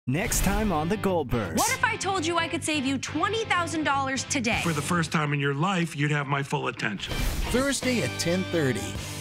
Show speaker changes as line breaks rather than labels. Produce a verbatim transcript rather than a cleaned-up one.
Next time on the Goldbergs.
What if I told you I could save you twenty thousand dollars today?
For the first time in your life, you'd have my full attention.
Thursday at ten thirty.